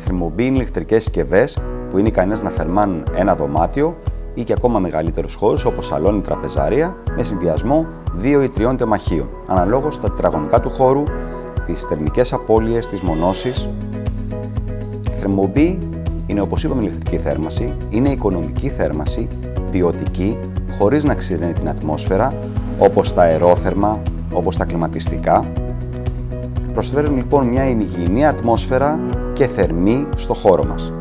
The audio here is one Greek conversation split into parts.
θερμοπομπή είναι ηλεκτρικές συσκευές που είναι ικανές να θερμάνουν ένα δωμάτιο ή και ακόμα μεγαλύτερους χώρους όπως σαλόνι, τραπεζαρία με συνδυασμό 2 ή 3 τεμαχίων, αναλόγως στα τετραγωνικά του χώρου, τις θερμικές απώλειες, τις μονώσεις. Η θερμοπομπή είναι, όπως είπαμε, ηλεκτρική θέρμανση, είναι οικονομική θέρμανση, ποιοτική, χωρίς να ξηραίνει την ατμόσφαιρα, όπως τα αερόθερμα, όπως τα κλιματιστικά. Προσφέρουν λοιπόν μια υγιεινή ατμόσφαιρα και θερμή στο χώρο μας.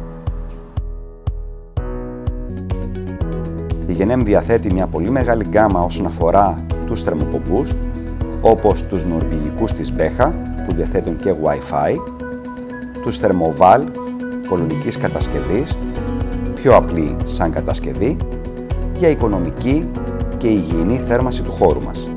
Η Genem διαθέτει μια πολύ μεγάλη γκάμα όσον αφορά τους θερμοπομπούς, όπως τους νορβηγικούς της Becha, που διαθέτουν και Wi-Fi, τους Thermoval, πολωνικής κατασκευής, πιο απλή σαν κατασκευή, για οικονομική και υγιεινή θέρμανση του χώρου μας.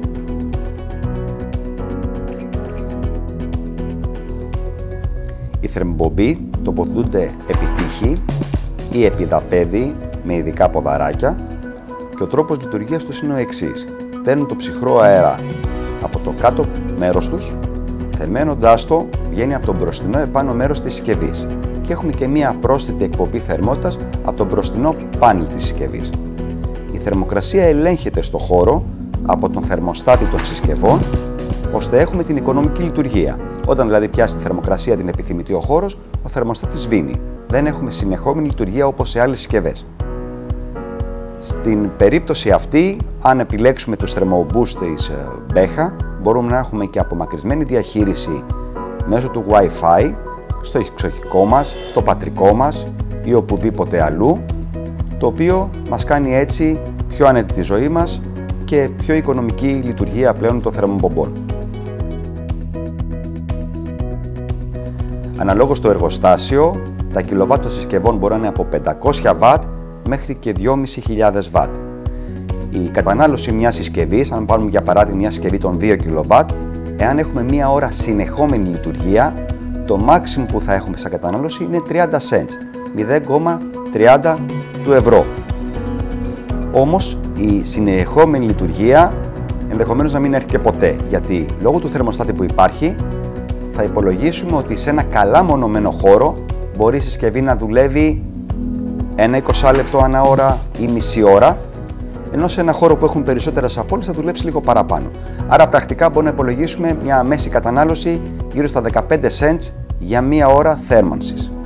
Οι θερμοπομποί τοποθετούνται επί τείχη ή επί δαπέδι με ειδικά ποδαράκια και ο τρόπος λειτουργίας τους είναι ο εξής. Παίρνουν το ψυχρό αέρα από το κάτω μέρος τους, θερμαίνοντάς το βγαίνει από το μπροστινό επάνω μέρος της συσκευής και έχουμε και μία πρόσθετη εκπομπή θερμότητας από το μπροστινό πάνελ της συσκευής. Η θερμοκρασία ελέγχεται στο χώρο από τον θερμοστάτη των συσκευών, ώστε έχουμε την οικονομική λειτουργία. Όταν δηλαδή πιάσει τη θερμοκρασία την επιθυμητή ο χώρος, ο θερμοστάτης σβήνει. Δεν έχουμε συνεχόμενη λειτουργία όπως σε άλλες συσκευές. Στην περίπτωση αυτή, αν επιλέξουμε τους θερμοπομπούς της Becha, μπορούμε να έχουμε και απομακρυσμένη διαχείριση μέσω του Wi-Fi στο εξοχικό μας, στο πατρικό μας ή οπουδήποτε αλλού, το οποίο μας κάνει έτσι πιο άνετη τη ζωή μας και πιο οικονομική λειτουργία πλέον των θερμοπομπών. Αναλόγως στο εργοστάσιο, τα κιλοβάτ των συσκευών μπορεί να είναι από 500 βατ μέχρι και 2.500 βατ. Η κατανάλωση μιας συσκευής, αν πάρουμε για παράδειγμα μια συσκευή των 2 κιλοβάτ, εάν έχουμε μία ώρα συνεχόμενη λειτουργία, το maximum που θα έχουμε σαν κατανάλωση είναι 30 cents, 0,30 του ευρώ. Όμως η συνεχόμενη λειτουργία ενδεχομένως να μην έρθει και ποτέ, γιατί λόγω του θερμοστάτη που υπάρχει θα υπολογίσουμε ότι σε ένα καλά μονωμένο χώρο μπορεί η συσκευή να δουλεύει ένα 20 λεπτό ανά ώρα ή μισή ώρα, ενώ σε ένα χώρο που έχουν περισσότερες απώλειες θα δουλέψει λίγο παραπάνω. Άρα πρακτικά μπορούμε να υπολογίσουμε μια μέση κατανάλωση γύρω στα 15 cents για μία ώρα θέρμανσης.